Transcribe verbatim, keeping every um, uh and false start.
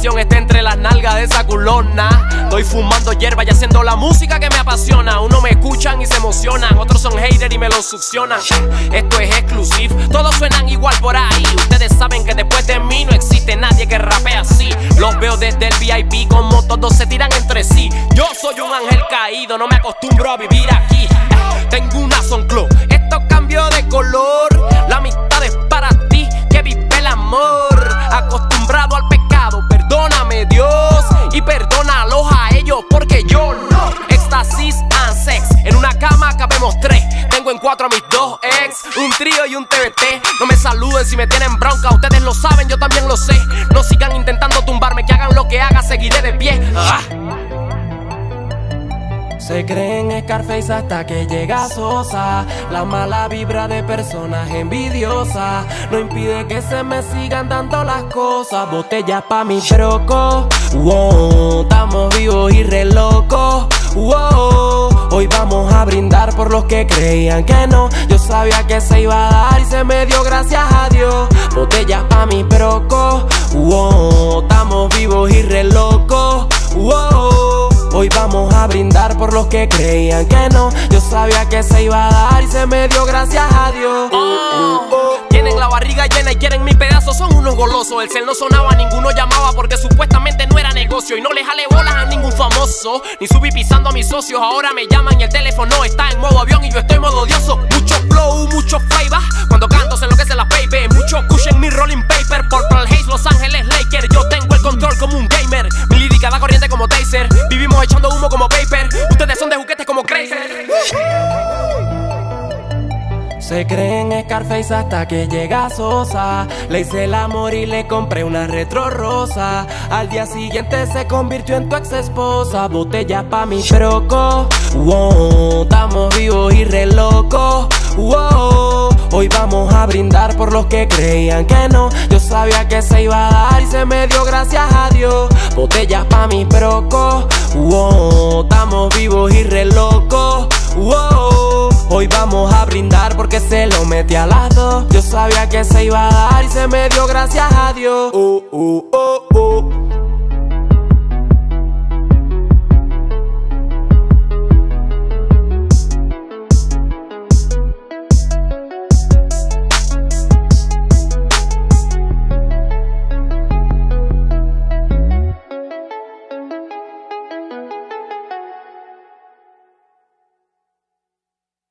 atención está entre las nalgas de esa culona. Estoy fumando hierba y haciendo la música que me apasiona. Unos me escuchan y se emocionan, otros son haters y me lo succionan. Esto es exclusive, todos suenan igual por ahí. Ustedes saben que después de mí no existe nadie que rapee así. Los veo desde el V I P como todos se tiran entre sí. Yo soy un ángel caído, no me acostumbro a vivir aquí. Tengo una Sonclo, esto cambió de color. La amistad es para ti, que vive el amor. Acostumbrado al pecado, perdóname Dios, y perdónalos a ellos porque yo no. Éxtasis and sex, en una cama cabemos tres. Tengo en cuatro a mis dos ex, un trío y un T V T. No me saluden si me tienen bronca, ustedes lo saben, yo también lo sé. No sigan intentando tumbarme, que hagan lo que haga, seguiré de pie. ah. Se creen Scarface hasta que llega Sosa. La mala vibra de personas envidiosas no impide que se me sigan dando las cosas. Botellas pa' mi troco, wow, estamos vivos y re locos, wow. Hoy vamos a brindar por los que creían que no. Yo sabía que se iba a dar y se me dio, gracias a Dios. Botellas pa' mi troco, wow, estamos vivos y re locos, wow. Hoy vamos a brindar por los que creían que no. Yo sabía que se iba a dar y se me dio, gracias a Dios. Oh, oh, oh. Tienen la barriga llena y quieren mi pedazo, son unos golosos. El cel no sonaba, ninguno llamaba porque supuestamente no era negocio. Y no les jale bolas a ningún famoso, ni subí pisando a mis socios. Ahora me llaman y el teléfono está en modo avión y yo estoy en modo odioso. Mucho flow, mucho flavor, cuando canto se enloquece la baby. Mucho kush en mi rolling paper, Purple Haze, Los Ángeles Lakers. Yo tengo el control como un gamer, mi lírica da corriente como taser. Vivimos echando humo como paper, ustedes son de juguetes como Crazer. Se creen Scarface hasta que llega Sosa. Le hice el amor y le compré una retro rosa. Al día siguiente se convirtió en tu ex esposa. Botellas pa' mi troco, wow, estamos vivos y re locos, wow. Hoy vamos a brindar por los que creían que no. Yo sabía que se iba a dar y se me dio, gracias a Dios. Botellas pa' mi troco, wow, estamos vivos y re locos, wow. Hoy vamos a brindar porque se lo metí a las dos. Yo sabía que se iba a dar y se me dio, gracias a Dios. Oh, oh, oh, oh.